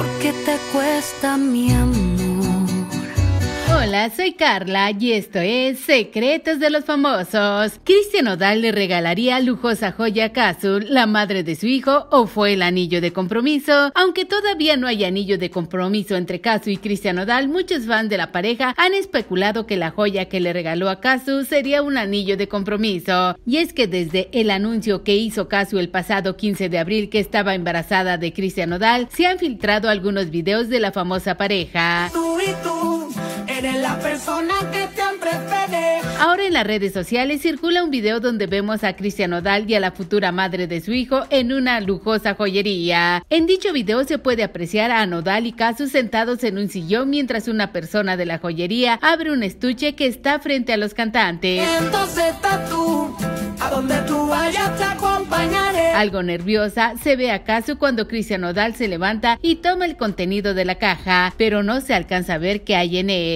¿Por qué te cuesta mi amor? Hola, soy Carla y esto es Secretos de los Famosos. ¿Cristian Nodal le regalaría lujosa joya a Kazu, la madre de su hijo, o fue el anillo de compromiso? Aunque todavía no hay anillo de compromiso entre Kazu y Cristian Nodal, muchos fans de la pareja han especulado que la joya que le regaló a Kazu sería un anillo de compromiso. Y es que desde el anuncio que hizo Kazu el pasado 15 de abril que estaba embarazada de Cristian Nodal, se han filtrado algunos videos de la famosa pareja. Tú y tú eres la persona que siempre esperé. Ahora en las redes sociales circula un video donde vemos a Cristian Nodal y a la futura madre de su hijo en una lujosa joyería. En dicho video se puede apreciar a Nodal y Kazu sentados en un sillón mientras una persona de la joyería abre un estuche que está frente a los cantantes. Entonces estás tú, a donde tú vayas te acompañaré. Algo nerviosa se ve a Kazu cuando Cristian Nodal se levanta y toma el contenido de la caja, pero no se alcanza a ver qué hay en él.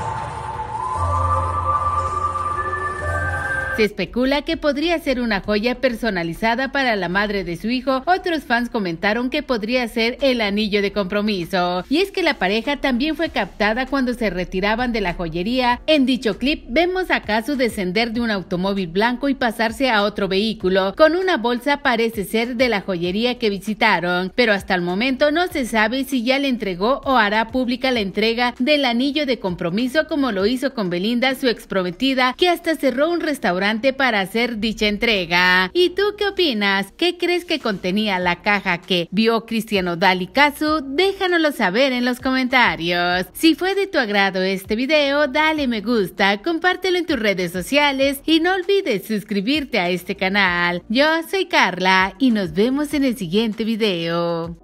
Se especula que podría ser una joya personalizada para la madre de su hijo. Otros fans comentaron que podría ser el anillo de compromiso. Y es que la pareja también fue captada cuando se retiraban de la joyería. En dicho clip vemos a Kazu descender de un automóvil blanco y pasarse a otro vehículo. Con una bolsa parece ser de la joyería que visitaron. Pero hasta el momento no se sabe si ya le entregó o hará pública la entrega del anillo de compromiso como lo hizo con Belinda, su exprometida, que hasta cerró un restaurante para hacer dicha entrega. ¿Y tú qué opinas? ¿Qué crees que contenía la caja que vio Cristian Nodal y Kazu? Déjanoslo saber en los comentarios. Si fue de tu agrado este video, dale me gusta, compártelo en tus redes sociales y no olvides suscribirte a este canal. Yo soy Carla y nos vemos en el siguiente video.